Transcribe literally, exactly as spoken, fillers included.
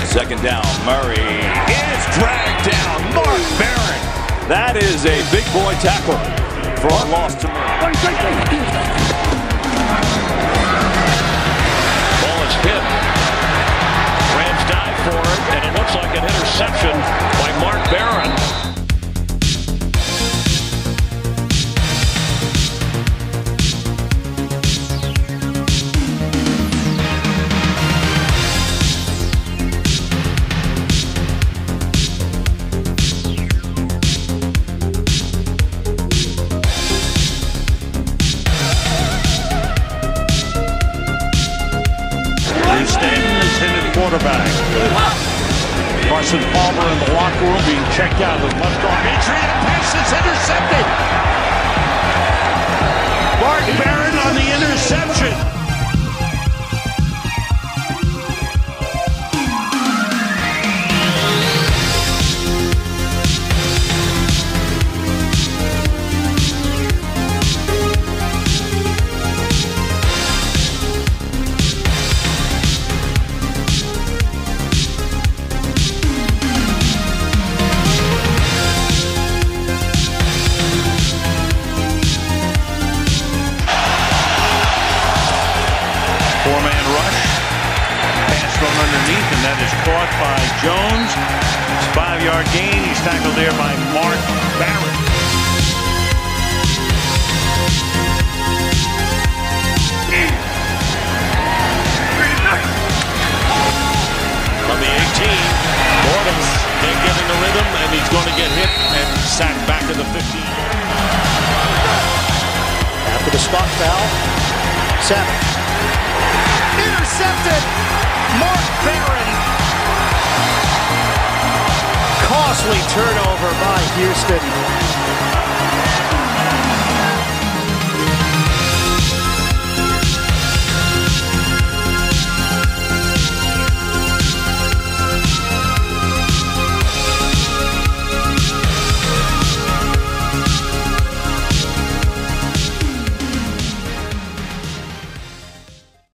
Second down, Murray is dragged down. Mark Barron. That is a big boy tackle for a loss to Murray. Ball is hit. Rams dive for it, and it looks like an interception by Mark Barron. Quarterback. Carson Palmer in the locker room being checked out with left arm injury, and a pass is intercepted. Mark Barron on the interception. Four-man rush, pass from underneath, and that is caught by Jones. It's a five-yard gain. He's tackled there by Mark Barron. On the eighteen, Gordon's can't get in the rhythm, and he's going to get hit and sacked back to the fifteen. After the spot foul, Savage. Intercepted. Mark Barron. Costly turnover by Houston.